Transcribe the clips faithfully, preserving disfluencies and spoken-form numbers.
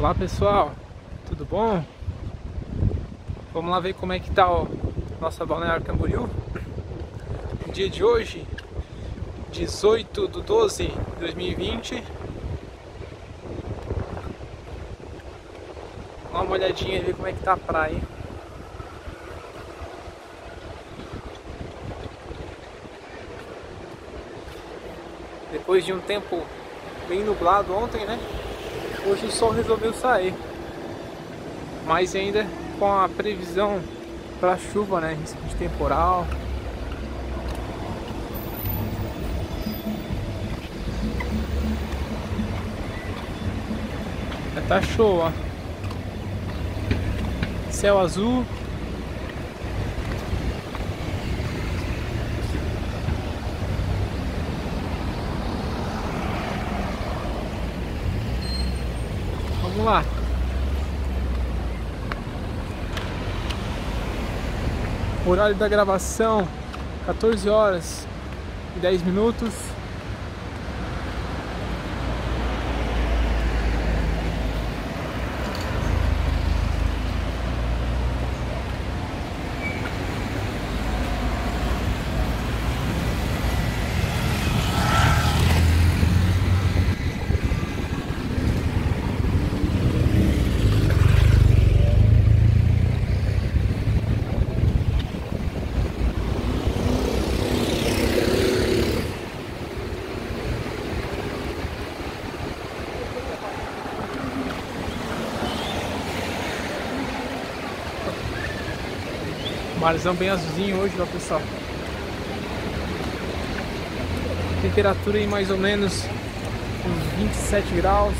Olá pessoal, tudo bom? Vamos lá ver como é que tá o nossa Balneário Camboriú. No dia de hoje, dezoito de doze de dois mil e vinte. Dá uma olhadinha e ver como é que tá a praia. Depois de um tempo bem nublado ontem, né? Hoje o sol resolveu sair. Mas ainda com a previsão para chuva, né? Risco de temporal. Já tá show, ó. Céu azul. Vamos lá. Horário da gravação, quatorze horas e dez minutos. Marzão bem azulzinho hoje, ó, pessoal. Temperatura em mais ou menos uns vinte e sete graus.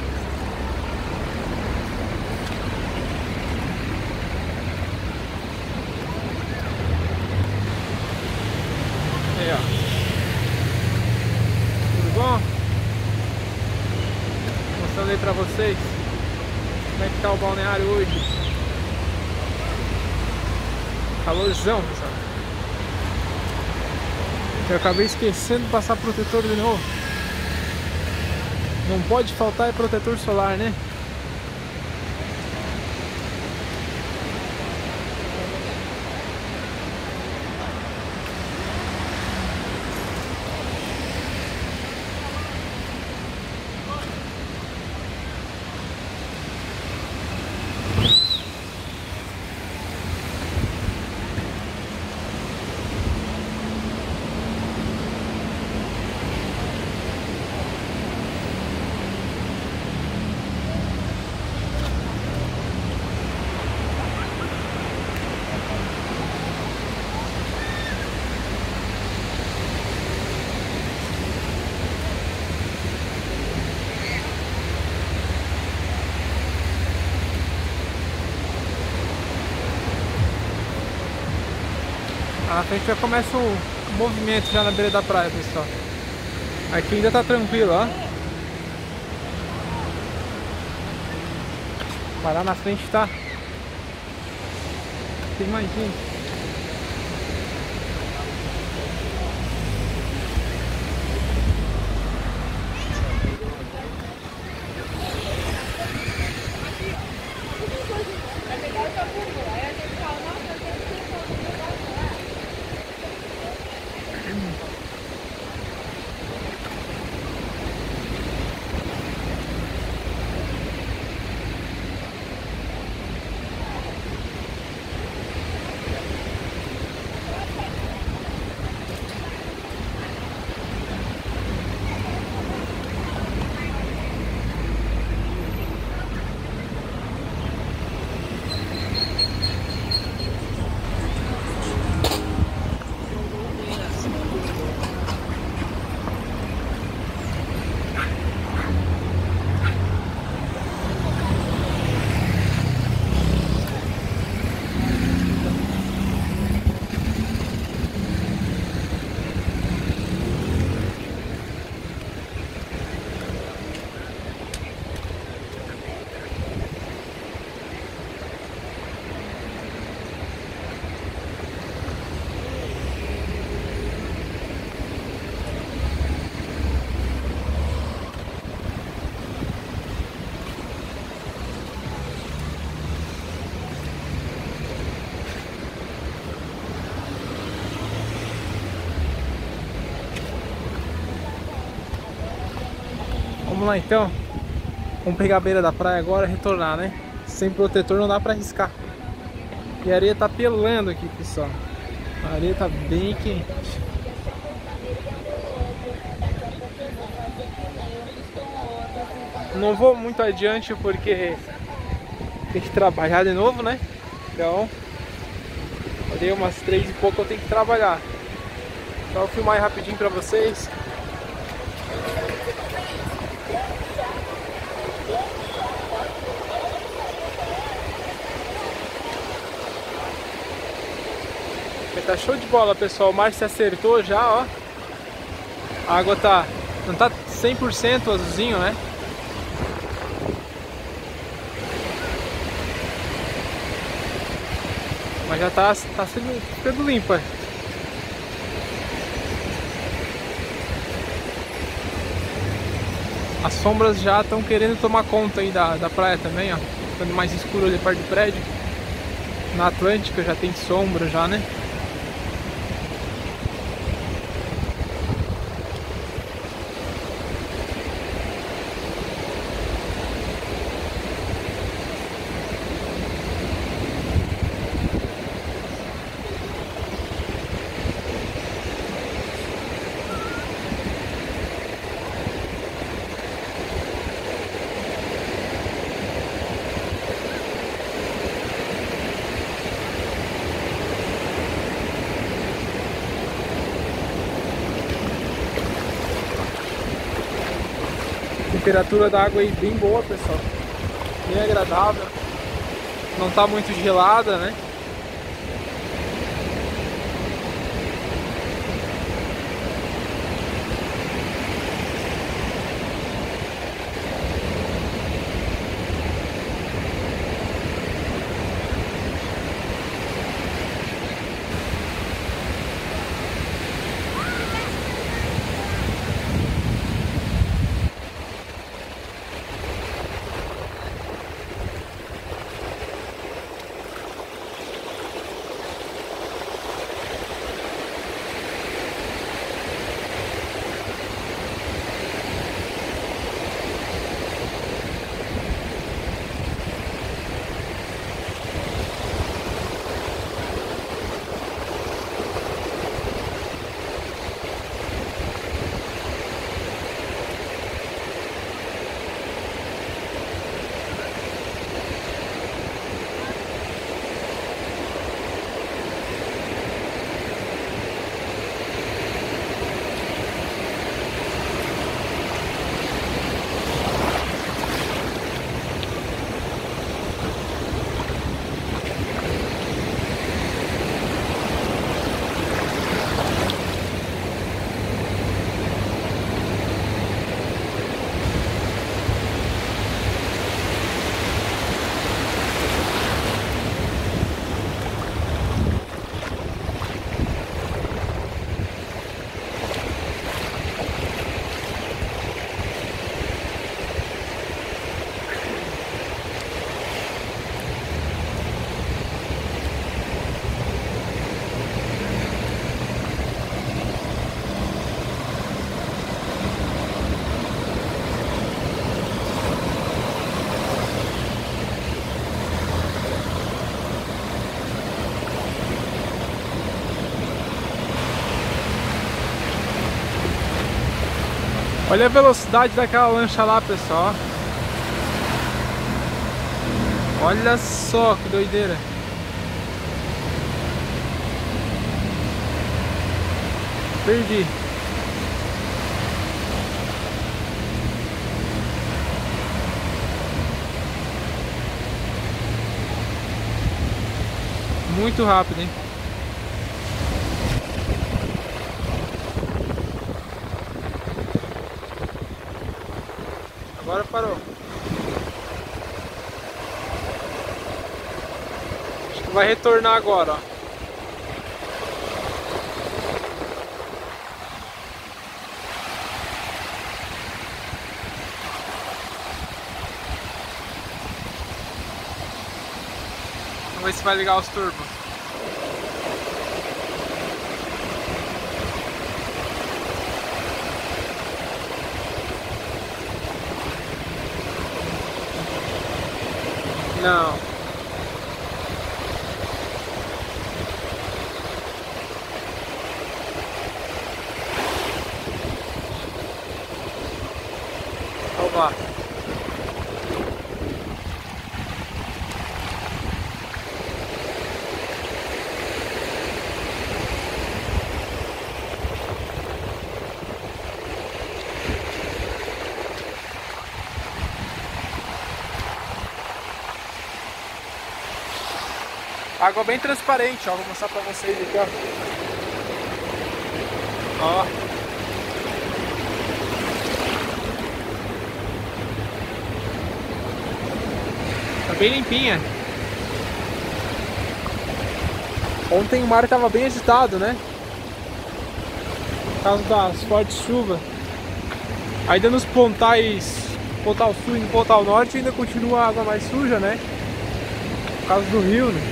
Aí, ó. Tudo bom? Mostrando aí pra vocês como é que tá o balneário hoje. Calorzão, pessoal. Eu acabei esquecendo de passar protetor de novo. Não pode faltar é protetor solar, né? Na frente já começa o movimento já na beira da praia, pessoal. Aqui ainda tá tranquilo, ó. Parar na frente tá. Tem mais gente. Vamos lá então. Vamos pegar a beira da praia agora e retornar, né? Sem protetor não dá pra arriscar. E a areia tá pelando aqui, pessoal. A areia tá bem quente. Não vou muito adiante porque tem que trabalhar de novo, né? Então, dei umas três e pouco, eu tenho que trabalhar. Então eu vou filmar aí rapidinho pra vocês. Tá show de bola, pessoal. O mar se acertou já, ó. A água tá... não tá cem por cento azulzinho, né? Mas já tá, tá sendo, ficando limpa. As sombras já estão querendo tomar conta aí da, da praia também, ó. Ficando mais escuro ali perto do prédio. Na Atlântica já tem sombra já, né? A temperatura da água aí bem boa, pessoal. Bem agradável. Não tá muito gelada, né? Olha a velocidade daquela lancha lá, pessoal. Olha só que doideira. Perdi. Muito rápido, hein? Agora parou. Acho que vai retornar agora, ó. Vamos ver se vai ligar os turbos. Não. Vamos lá. Água bem transparente, ó. Vou mostrar pra vocês aqui, ó. Ó. Tá bem limpinha. Ontem o mar tava bem agitado, né? Por causa das fortes chuvas. Ainda nos pontais, pontal sul e no pontal norte ainda continua a água mais suja, né? Por causa do rio, né?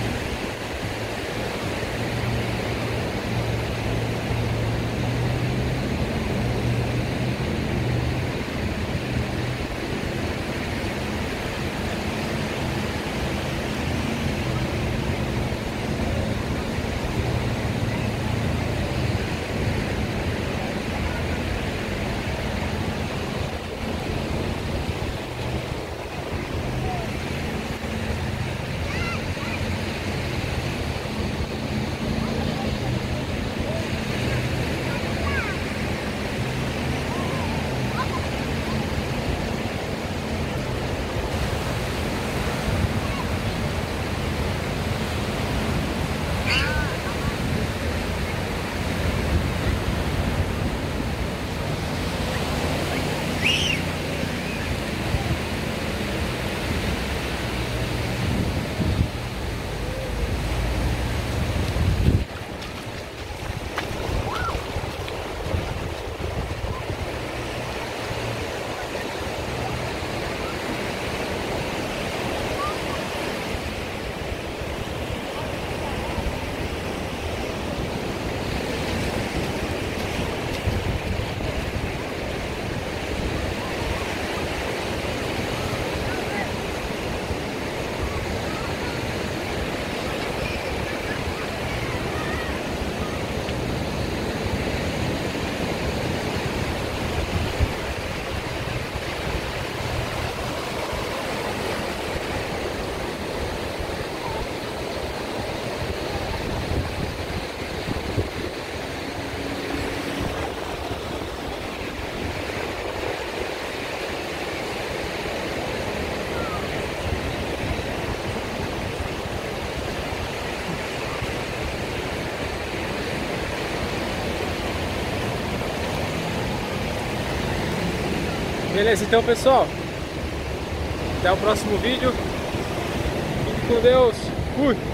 Beleza, então pessoal, até o próximo vídeo. Fique com Deus. Fui!